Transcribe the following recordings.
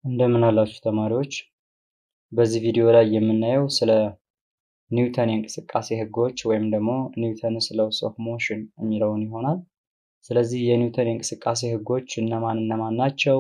እንደምን አላችሁ ተማሪዎች በዚህ ቪዲዮ ላይ የምናየው ስለ ኒውተን የእንቅስቃሴ ህጎች ወይም ደግሞ ኒውተንስ ሎስ ኦፍ ሞሽን የሚለውን ይሆናል ስለዚህ የኒውተን የእንቅስቃሴ ህጎች እነማን ናቸው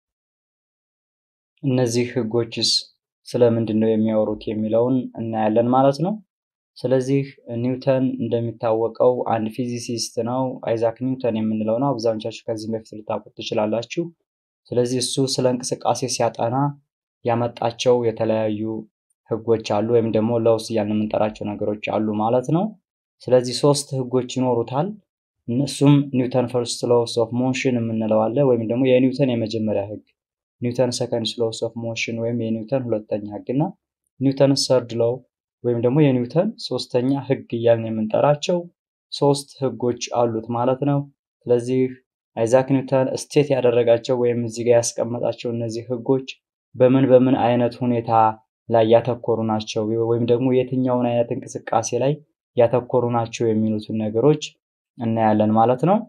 እነዚህ ህጎችስ ስለምንድነው የሚያወሩት የሚለውን እናያለን ማለት ነው ስለዚህ ኒውተን እንደሚታወቀው አንድ ፊዚሲስት ነው አይዛክ ኒውተን የምንለው ነው አብዛኞቻችሁ ከዚህ በፊት ልታውቁት ትችላላችሁ ስለዚህ እሱ ስለ እንቅስቃሴ ሲያጠና ያመጣቸው የተለያዩ ህጎች አሉ ወይም ደግሞ ሎስ ያልን የምንጠራቸው ነገሮች አሉ ማለት ነው ስለዚህ ሶስት ህጎች ይኖሩታል እነሱም ኒውተን ፈርስት ሎስ ኦፍ ሞሽን የምንለው አለ ወይም ደግሞ የኒውተን የመጀመሪያ ህግ ኒውተን ሰከንድ ሎስ ኦፍ ሞሽን ወይም የኒውተን ሁለተኛ ህግና ኒውተን ሰርድ ሎው ወይም ደግሞ የኒውተን ሶስተኛ ህግ ያልን የምንጠራቸው ሶስት ህጎች አሉት ማለት ነው ስለዚህ አይዛክ ኒውተን ስቴት ያደረጋቸው ወይም እዚህ ጋር ያስቀመጣቸው እነዚህ ህጎች በምን አይነት ሁኔታ ላይ ያተኮሩ ናቸው ወይም ደግሞ የትኛውን አይነት እንቅስቃሴ ላይ ያተኮሩ ናቸው የሚሉትን ነገሮች እናያለን ማለት ነው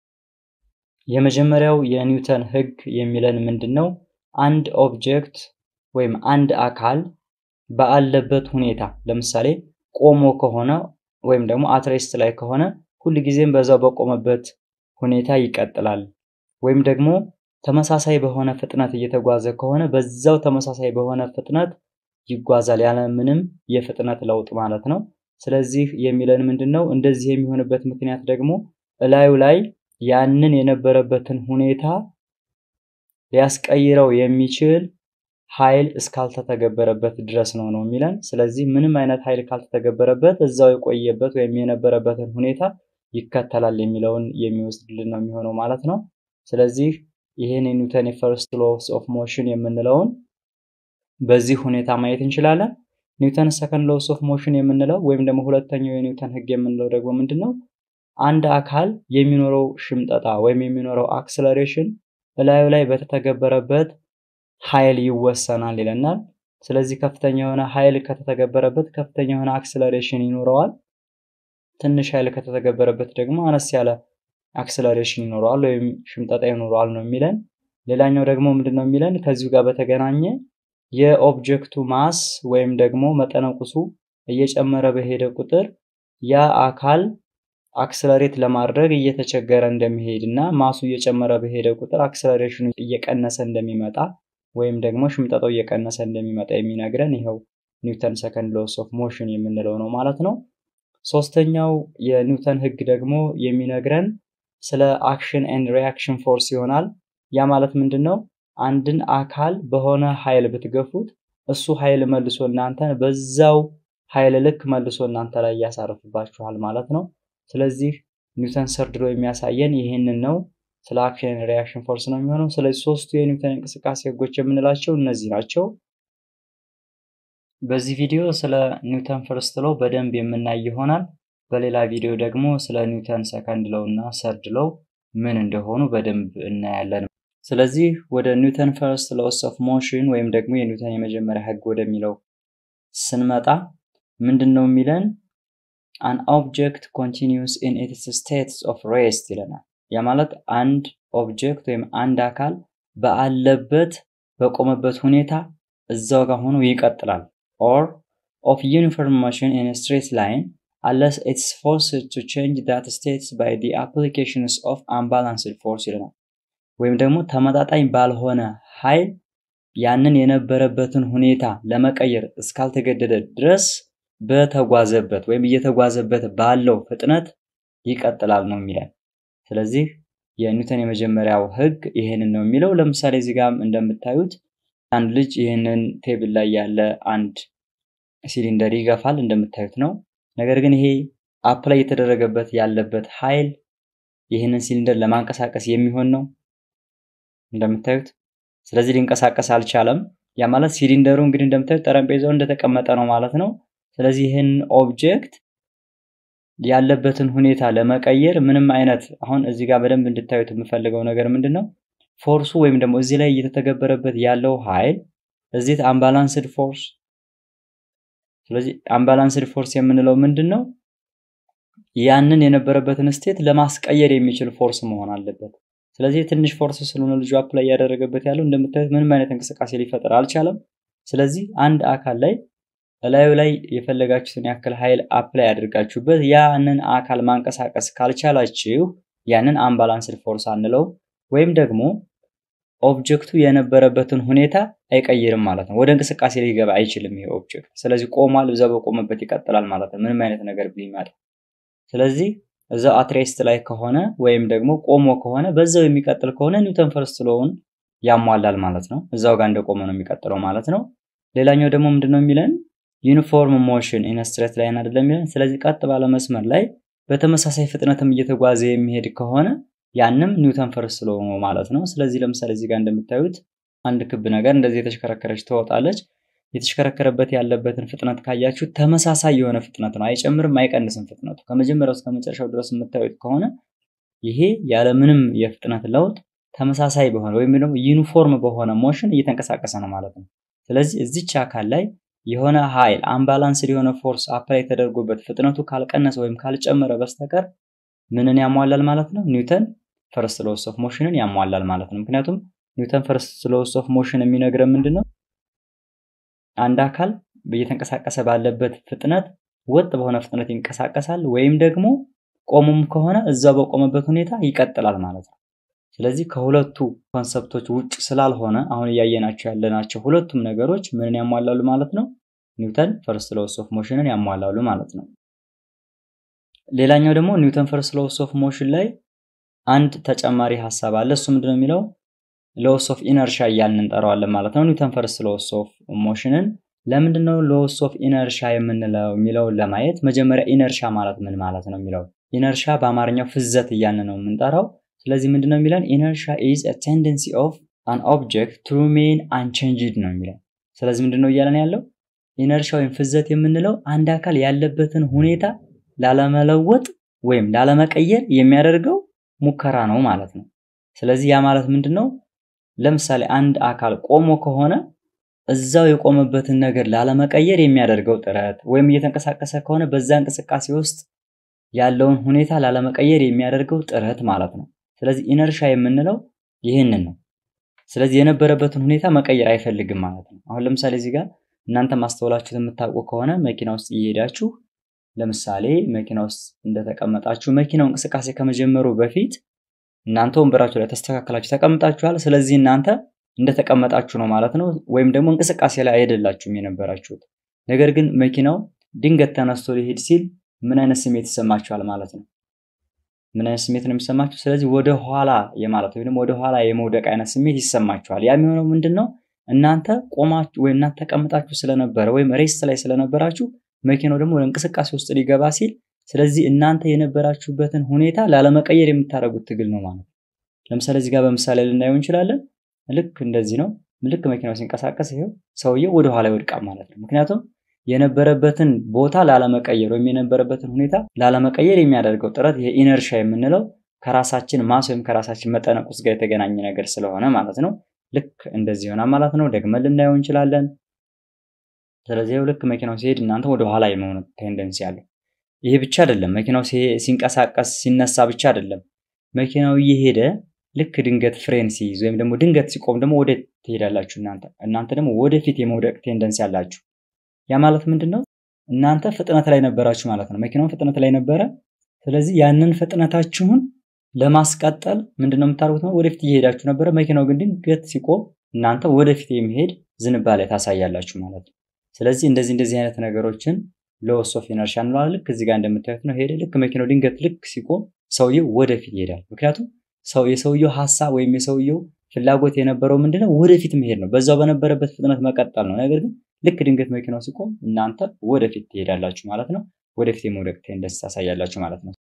የመጀመሪያው የኒውተን ህግ የሚለን ምንድነው አንድ ኦብጀክት ወይም አንድ አካል ባለበት ሁኔታ ለምሳሌ ቆሞ ከሆነ ወይም ደግሞ አትሬስት ላይ ከሆነ ሁሉ ጊዜም በዛው በቆመበት ሁኔታ ይቀጥላል ወይም ደግሞ ተመሳሳይ በሆነ ፍጥነት እየተጓዘ ከሆነ በዛው ተመሳሳይ በሆነ ፍጥነት ይጓዛል ያለ ምንም የፍጥነት ለውጥ ማለት ነው ስለዚህ የሚለን ምንድነው እንደዚህ የሚሆንበት ምክንያት ደግሞ ላዩ ላይ ያንን የነበረበትን ሁኔታ ሊያስቀይረው የሚችል ኃይል እስካልተተገበረበት ድረስ ነው የሚለን ስለዚህ ምንም አይነት ኃይል ካልተተገበረበት እዛው የቆየበት ወይም የነበረበትን ሁኔታ ይከተላል የሚለውን የሚወስድልን ነው የሚሆነው ማለት ነው ስለዚህ ይሄን ኒውተን ፈርስት ሎስ ኦፍ ሞሽን የምንለውን በዚህ ሁኔታ ማየት እንችላለን ኒውተን ሰከንድ ሎስ ኦፍ ሞሽን የምንለው ወይም ደግሞ ሁለተኛው የኒውተን ህግ የምንለው ደግሞ ምንድነው አንድ አካል የሚኖረው ሽምጠታ ወይም የሚኖረው አክሰለሬሽን ላዩ ላይ በተተገበረበት ኃይል ይወሰናል ይለናል ስለዚህ ከፍተኛ የሆነ ኃይል ከተተገበረበት ከፍተኛ የሆነ አክሰለሬሽን ይኖረዋል ትንሽ ኃይል ከተተገበረበት ደግሞ አነስ ያለ አክሰለሬሽን ይኖረዋል ወይም ሽምጠታ ይኖረዋል ነው የሚለን ሌላኛው ደግሞ ምንድነው የሚለን ከዚሁ ጋር በተገናኘ የኦብጀክቱ ማስ ወይም ደግሞ መጠነቁሱ እየጨመረ በሄደ ቁጥር ያ አካል አክሰለሬት ለማድረግ እየተቸገረ እንደሚሄድና ማሱ እየጨመረ በሄደ ቁጥር አክሰለሬሽኑ እየቀነሰ እንደሚመጣ ወይም ደግሞ ሽምጠታው እየቀነሰ እንደሚመጣ የሚነግረን ይሄው ኒውተን ሰከንድ ሎስ ኦፍ ሞሽን የምንለው ነው ማለት ነው ሶስተኛው የኒውተን ህግ ደግሞ የሚነግረን ስለ አክሽን ኤንድ ሪአክሽን ፎርስ ይሆናል ያ ማለት ምንድነው አንድን አካል በሆነ ኃይል ብትገፉት እሱ ኃይል መልሶ እናንተን በዛው ኃይል ልክ መልሶ እናንተ ላይ ያሳርፍባችኋል ማለት ነው ስለዚህ ኒውተን ሰርድ ሎው የሚያሳየን ይሄንን ነው ስለ አክሽን ኤንድ ሪአክሽን ፎርስ ነው የሚሆነው ስለዚህ ሶስቱ የኒውተን እንቅስቃሴ ህጎች የምንላቸው እነዚህ ናቸው በዚህ ቪዲዮ ስለ ኒውተን ፈርስት ሎው በደንብ የምናይ ይሆናል በሌላ ቪዲዮ ደግሞ ስለ ኒውተን ሰከንድ ሎው እና ሰርድ ሎው ምን እንደሆኑ በደንብ እናያለን ስለዚህ ወደ ኒውተን ፈርስት ሎስ ኦፍ ሞሽን ወይም ደግሞ የኒውተን የመጀመሪያ ህግ ወደሚለው ስንመጣ ምንድነው የሚለን an object continues in its state of rest ይለናል ያ ማለት አንድ ኦብጀክት ወይም አንድ አካል ባለበት በቆመበት ሁኔታ እዛው ጋር ሆኖ ይቀጥላል or of uniform motion in a straight line unless it's forced to change that state by the applications of unbalanced force ይለናል ወይም ደግሞ ተመጣጣኝ ባልሆነ ኃይል ያንን የነበረበትን ሁኔታ ለመቀየር እስካልተገደደ ድረስ በተጓዘበት ወይም እየተጓዘበት ባለው ፍጥነት ይቀጥላል ነው የሚለን ስለዚህ የኒውተን የመጀመሪያው ህግ ይሄንን ነው የሚለው ለምሳሌ እዚህ ጋር እንደምታዩት አንድ ልጅ ይሄንን ቴብል ላይ ያለ አንድ ሲሊንደር ይገፋል እንደምታዩት ነው ነገር ግን ይሄ አፕላይ የተደረገበት ያለበት ኃይል ይሄንን ሲሊንደር ለማንቀሳቀስ የሚሆን ነው እንደምታዩት ስለዚህ ሊንቀሳቀስ አልቻለም ያ ማለት ሲሊንደሩ እንግዲህ እንደምታዩት ጠረጴዛው እንደተቀመጠ ነው ማለት ነው ስለዚህ ይሄን ኦብጀክት ያለበትን ሁኔታ ለመቀየር ምንም አይነት አሁን እዚህ ጋር በደንብ እንድታዩት የምፈልገው ነገር ምንድነው ፎርሱ ወይም ደግሞ እዚህ ላይ እየተተገበረበት ያለው ኃይል እዚህ አንባላንስድ ፎርስ ስለዚህ አንባላንስድ ፎርስ የምንለው ምንድነው ያንን የነበረበትን ስቴት ለማስቀየር የሚችል ፎርስ መሆን አለበት ስለዚህ ትንሽ ፎርስ ስለሆነ ልጁ አፕላይ ያደረገበት ያለው እንደምታዩት ምንም አይነት እንቅስቃሴ ሊፈጠር አልቻለም ስለዚህ አንድ አካል ላይ ላዩ ላይ የፈለጋችሁትን ያክል ኃይል አፕላይ አድርጋችሁበት ያንን አካል ማንቀሳቀስ ካልቻላችሁ ያንን አንባላንስድ ፎርስ አንለው ወይም ደግሞ ኦብጀክቱ የነበረበትን ሁኔታ አይቀይርም ማለት ነው ወደ እንቅስቃሴ ሊገባ አይችልም ይሄ ኦብጀክት ስለዚህ ቆሟል እዛው በቆመበት ይቀጥላል ማለት ነው ምንም አይነት ነገር ቢመጣ ስለዚህ እዛው አትሬስት ላይ ከሆነ ወይም ደግሞ ቆሞ ከሆነ በዛው የሚቀጥል ከሆነ ኒውተን ፈርስት ሎውን ያሟላል ማለት ነው እዛው ጋር እንደቆመ ነው የሚቀጥለው ማለት ነው ሌላኛው ደግሞ ምንድነው የሚለን ዩኒፎርም ሞሽን ኢን ስትሬት ላይን አይደለም የሚለን ስለዚህ ቀጥ ባለ መስመር ላይ በተመሳሳይ ፍጥነትም እየተጓዘ የሚሄድ ከሆነ ያንንም ኒውተን ፈርስት ሎው ነው ማለት ነው ስለዚህ ለምሳሌ እዚህ ጋር እንደምታዩት አንድ ክብ ነገር እንደዚህ የተሽከረከረች ትወጣለች የተሽከረከረበት ያለበትን ፍጥነት ካያችሁ ተመሳሳይ የሆነ ፍጥነት ነው አይጨምርም አይቀንስም ፍጥነቱ ከመጀመሪያው እስከ መጨረሻው ድረስ የምታዩት ከሆነ ይሄ ያለ ምንም የፍጥነት ለውጥ ተመሳሳይ በሆነ ወይም ደግሞ ዩኒፎርም በሆነ ሞሽን እየተንቀሳቀሰ ነው ማለት ነው ስለዚህ እዚች አካል ላይ የሆነ ኃይል አንባላንስድ የሆነ ፎርስ አፕላይ ተደርጎበት ፍጥነቱ ካልቀነሰ ወይም ካልጨመረ በስተቀር ምንን ያሟላል ማለት ነው ኒውተን ፈርስት ሎውስ ኦፍ ሞሽንን ያሟላል ማለት ነው ምክንያቱም ኒውተን ፈርስት ሎውስ ኦፍ ሞሽን የሚነግረን ምንድነው አንድ አካል በየተንቀሳቀሰ ባለበት ፍጥነት ወጥ በሆነ ፍጥነት ይንቀሳቀሳል ወይም ደግሞ ቆሞም ከሆነ እዛው በቆመበት ሁኔታ ይቀጥላል ማለት ነው ስለዚህ ከሁለቱ ኮንሰፕቶች ውጭ ስላልሆነ አሁን ያያየናቸው ያለናቸው ሁለቱም ነገሮች ምንን ያሟላሉ ማለት ነው ኒውተን ፈርስት ሎውስ ኦፍ ሞሽንን ያሟላሉ ማለት ነው ሌላኛው ደግሞ ኒውተን ፈርስት ሎውስ ኦፍ ሞሽን ላይ አንድ ተጨማሪ ሐሳብ አለ እሱ ምንድነው የሚለው ሎውስ ኦፍ ኢነርሺያ እያልን እንጠራዋለን ማለት ነው ኒውተን ፈርስት ሎውስ ኦፍ ሞሽንን ለምንድነው ሎውስ ኦፍ ኢነርሺያ የምንለው የሚለው ለማየት መጀመሪያ ኢነርሺያ ማለት ምን ማለት ነው የሚለው ኢነርሺያ በአማርኛው ፍዘት እያልን ነው የምንጠራው ስለዚህ ምንድነው የሚለን ኢነርሺያ is a tendency of an object to remain unchanged ነው የሚለው ስለዚህ ምንድነው እያለን ያለው ኢነርሺያ ወይም ፍዘት የምንለው አንድ አካል ያለበትን ሁኔታ ላለመለወጥ ወይም ላለመቀየር የሚያደርገው ሙከራ ነው ማለት ነው ስለዚህ ያ ማለት ምንድነው ለምሳሌ አንድ አካል ቆሞ ከሆነ እዛው የቆመበትን ነገር ላለመቀየር የሚያደርገው ጥረት ወይም እየተንቀሳቀሰ ከሆነ በዛ እንቅስቃሴ ውስጥ ያለውን ሁኔታ ላለመቀየር የሚያደርገው ጥረት ማለት ነው ስለዚህ ኢነርሺያ የምንለው ይሄንን ነው ስለዚህ የነበረበትን ሁኔታ መቀየር አይፈልግም ማለት ነው አሁን ለምሳሌ እዚህ ጋር እናንተ ማስተዋላችሁ የምታውቁ ከሆነ መኪና ውስጥ እየሄዳችሁ ለምሳሌ መኪና ውስጥ እንደተቀመጣችሁ መኪናው እንቅስቃሴ ከመጀመሩ በፊት እናንተ ወንበራችሁ ላይ ተስተካክላችሁ ተቀምጣችኋል ስለዚህ እናንተ እንደተቀመጣችሁ ነው ማለት ነው ወይም ደግሞ እንቅስቃሴ ላይ አይደላችሁም የነበራችሁት ነገር ግን መኪናው ድንገት ተነስቶ ሊሄድ ሲል ምን አይነት ስሜት ይሰማችኋል ማለት ነው ምን አይነት ስሜት ነው የሚሰማችሁ ስለዚህ ወደ ኋላ የማለት ወይም ወደ ኋላ የመውደቅ አይነት ስሜት ይሰማችኋል ያ የሚሆነው ምንድነው እናንተ ቆማችሁ ወይ እናንተ ተቀምጣችሁ ስለነበረ ወይም ሬስት ላይ ስለነበራችሁ መኪናው ደግሞ እንቅስቃሴ ውስጥ ሊገባ ሲል ስለዚህ እናንተ የነበራችሁበትን ሁኔታ ላለመቀየር የምታረጉት ትግል ነው ማለት ለምሳሌ እዚህ ጋር በመሳሌ ልናየው እንችላለን ልክ እንደዚህ ነው ልክ መኪናው ሲንቀሳቀስ ይሄው ሰውየው ወደ ኋላ ይወድቃል ማለት ነው ምክንያቱም የነበረበትን ቦታ ላለመቀየር ወይም የነበረበትን ሁኔታ ላለመቀየር የሚያደርገው ጥረት ይሄ ኢነርሺያ የምንለው ከራሳችን ማስ ወይም ከራሳችን መጠነቁስ ጋር የተገናኘ ነገር ስለሆነ ማለት ነው ልክ እንደዚህ ሆና ማለት ነው ደግመን ልናየው እንችላለን ስለዚህ ልክ መኪናው ሲሄድ እናንተ ወደ ኋላ የመሆን ቴንደንሲ አለ ይሄ ብቻ አይደለም መኪናው ሲንቀሳቀስ ሲነሳ ብቻ አይደለም መኪናው እየሄደ ልክ ድንገት ፍሬን ሲይዝ ወይም ደግሞ ድንገት ሲቆም ደግሞ ወደ ትሄዳላችሁ እናንተ ደግሞ ወደፊት የመውደቅ ቴንደንሲ አላችሁ ያ ማለት ምንድነው እናንተ ፍጥነት ላይ ነበራችሁ ማለት ነው መኪናው ፍጥነት ላይ ነበረ ስለዚህ ያንን ፍጥነታችሁን ለማስቀጠል ምንድነው የምታደርጉት ነው ወደፊት እየሄዳችሁ ነበር መኪናው ግን ድንገት ሲቆም እናንተ ወደፊት የሚሄድ ዝንባሌ ታሳያላችሁ ማለት ነው ስለዚህ እንደዚህ አይነት ነገሮችን ሎስ ኦፍ ኢነርሺያ ነው ልክ እዚህ ጋር እንደምታዩት ነው ሄደ ልክ መኪናው ድንገት ልክ ሲቆም ሰውየው ወደፊት ይሄዳል ምክንያቱም የሰውየው ሐሳብ ወይም የሰውየው ፍላጎት የነበረው ምንድነው ወደፊት መሄድ ነው በዛው በነበረበት ፍጥነት መቀጠል ነው ነገር ግን ልክ ድንገት መኪናው ሲቆም እናንተ ወደፊት ትሄዳላችሁ ማለት ነው ወደፊት የመውደቅ ቴንደንሲ ታሳያላችሁ ማለት ነው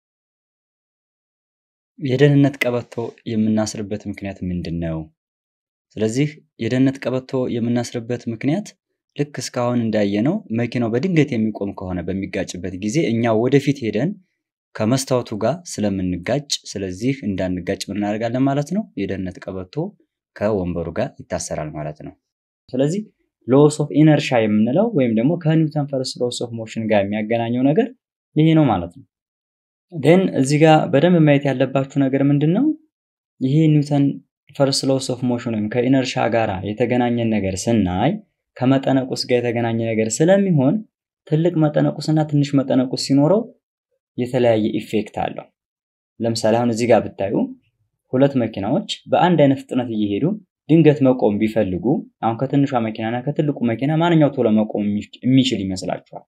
የደህንነት ቀበቶ የምናስርበት ምክንያት ምንድነው ስለዚህ የደህንነት ቀበቶ የምናስርበት ምክንያት ልክ እስካሁን እንዳየነው መኪናው በድንገት የሚቆም ከሆነ በሚጋጭበት ጊዜ እኛ ወደፊት ሄደን ከመስታወቱ ጋር ስለምንጋጭ ስለዚህ እንዳንጋጭ ምን እናደርጋለን ማለት ነው የደህንነት ቀበቶ ከወንበሩ ጋር ይታሰራል ማለት ነው ስለዚህ ሎስ ኦፍ ኢነርሺያ የምንለው ወይም ደግሞ ከኒውተን ፈርስት ሎስ ኦፍ ሞሽን ጋር የሚያገናኘው ነገር ይሄ ነው ማለት ነው then እዚህ ጋር በደንብ ማየት ያለባችሁ ነገር ምንድነው ይሄ ኒውተን ፈርስት ሎስ ኦፍ ሞሽን ወይም ከኢነርሺያ ጋራ የተገናኘ ነገር ስናይ ከመጠነቁስ ጋር የተገናኘ ነገር ስለሚሆን ትልቅ መጠነቁስና ትንሽ መጠነቁስ ሲኖረው የተለያየ ኢፌክት አለው። ለምሳሌ አሁን እዚህ ጋር ብታዩ ሁለት መኪናዎች በአንድ አይነት ፍጥነት እየሄዱ ድንገት መቆም ቢፈልጉ አሁን ከትንሿ መኪናና ከትልቁ መኪና ማንኛው ቶሎ መቆም የሚችል ይመስላችኋል?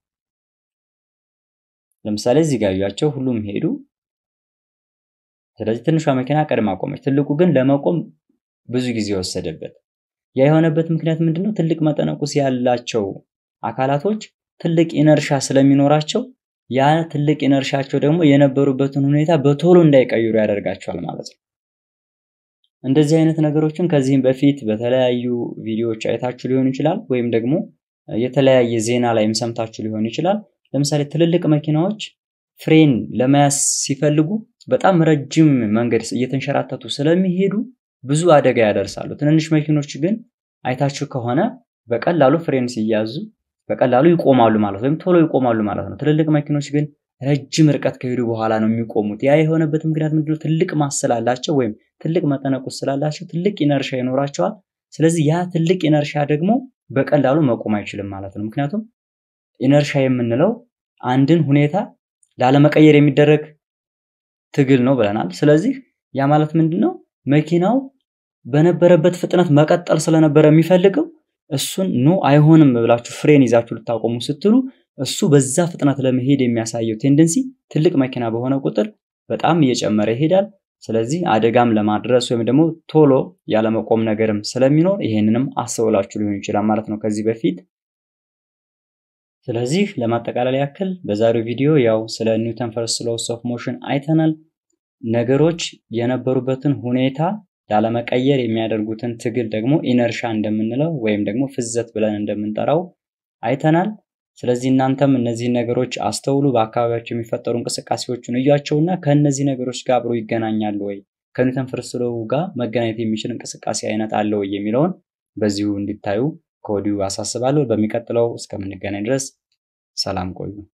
ለምሳሌ እዚህ ጋር ያያቸው ሁሉም ሄዱ። ስለዚህ ትንሿ መኪና ቀድማ ቆመች። ትልቁ ግን ለመቆም ብዙ ጊዜ ወሰደበት። ያ የሆነበት ምክንያት ምንድነው? ትልቅ መጠነቁስ ያላቸው አካላቶች ትልቅ ኢነርሺያ ስለሚኖራቸው ያ ትልቅ ኢነርሺያቸው ደግሞ የነበሩበትን ሁኔታ በቶሎ እንዳይቀይሩ ያደርጋቸዋል ማለት ነው። እንደዚህ አይነት ነገሮችን ከዚህም በፊት በተለያዩ ቪዲዮዎች አይታችሁ ሊሆን ይችላል ወይም ደግሞ የተለያየ ዜና ላይም ሰምታችሁ ሊሆን ይችላል። ለምሳሌ ትልልቅ መኪናዎች ፍሬን ለመያዝ ሲፈልጉ በጣም ረጅም መንገድ እየተንሸራተቱ ስለሚሄዱ ብዙ አደጋ ያደርሳሉ። ትንንሽ መኪኖች ግን አይታችሁ ከሆነ በቀላሉ ፍሬን ሲያዙ በቀላሉ ይቆማሉ ማለት ነው፣ ወይም ቶሎ ይቆማሉ ማለት ነው። ትልልቅ መኪኖች ግን ረጅም ርቀት ከሄዱ በኋላ ነው የሚቆሙት። ያ የሆነበት ምክንያት ምንድነው? ትልቅ ማስ ስላላቸው ወይም ትልቅ መጠነቁስ ስላላቸው ትልቅ ኢነርሺያ ይኖራቸዋል። ስለዚህ ያ ትልቅ ኢነርሺያ ደግሞ በቀላሉ መቆም አይችልም ማለት ነው። ምክንያቱም ኢነርሺያ የምንለው አንድን ሁኔታ ላለመቀየር የሚደረግ ትግል ነው ብለናል። ስለዚህ ያ ማለት ምንድነው? መኪናው በነበረበት ፍጥነት መቀጠል ስለነበረ የሚፈልገው እሱን አይሆንም ብላችሁ ፍሬን ይዛችሁ ልታቆሙ ስትሉ እሱ በዛ ፍጥነት ለመሄድ የሚያሳየው ቴንደንሲ ትልቅ መኪና በሆነ ቁጥር በጣም እየጨመረ ይሄዳል። ስለዚህ አደጋም ለማድረስ ወይም ደግሞ ቶሎ ያለመቆም ነገርም ስለሚኖር ይሄንንም አስተውላችሁ ሊሆን ይችላል ማለት ነው ከዚህ በፊት። ስለዚህ ለማጠቃለል ያክል በዛሬው ቪዲዮ ያው ስለ ኒውተን ፈርስት ሎስ ኦፍ ሞሽን አይተናል። ነገሮች የነበሩበትን ሁኔታ ያለመቀየር የሚያደርጉትን ትግል ደግሞ ኢነርሺያ እንደምንለው ወይም ደግሞ ፍዘት ብለን እንደምንጠራው አይተናል። ስለዚህ እናንተም እነዚህ ነገሮች አስተውሉ። በአካባቢያችሁ የሚፈጠሩ እንቅስቃሴዎችን እያቸውና ከነዚህ ነገሮች ጋር አብሮ ይገናኛሉ ወይ ከኒውተን ፈርስት ሎው ጋር መገናኘት የሚችል እንቅስቃሴ አይነት አለ ወይ የሚለውን በዚሁ እንድታዩ ከወዲሁ አሳስባለሁ። በሚቀጥለው እስከምንገናኝ ድረስ ሰላም ቆዩ።